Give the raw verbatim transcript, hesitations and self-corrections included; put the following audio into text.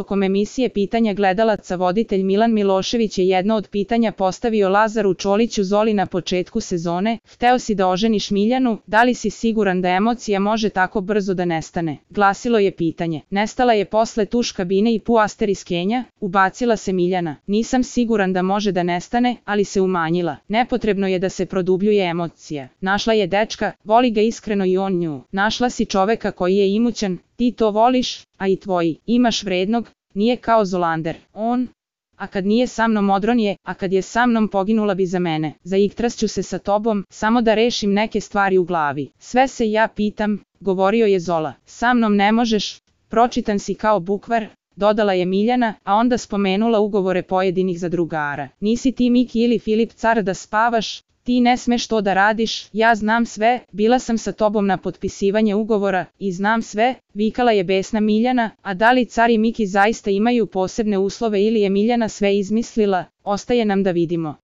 Tokom emisije Pitanja gledalaca voditelj Milan Milošević je jedno od pitanja postavio Lazaru Čoliću Zoli na početku sezone: hteo si da oženiš Miljanu, da li si siguran da emocija može tako brzo da nestane? Glasilo je pitanje. Nestala je posle tuš kabine i pu asteriskenja, ubacila se Miljana. Nisam siguran da može da nestane, ali se umanjila. Nepotrebno je da se produbljuje emocija. Našla je dečka, voli ga iskreno i on nju. Našla si čoveka koji je imućan, ti to voliš, a i tvoji. Imaš vrednog, nije kao Zolander. On, a kad nije sa mnom odron je, a kad je sa mnom poginula bi za mene. Zaiktrašću se sa tobom, samo da rešim neke stvari u glavi. Sve se ja pitam, govorio je Zola. Sa mnom ne možeš, pročitan si kao bukvar, dodala je Miljana, a onda spomenula ugovore pojedinih zadrugara. Nisi ti Miki ili Filip car da spavaš, ti ne smeš to da radiš, ja znam sve, bila sam sa tobom na potpisivanje ugovora, i znam sve, vikala je besna Miljana, a da li car i Miki zaista imaju posebne uslove ili je Miljana sve izmislila, ostaje nam da vidimo.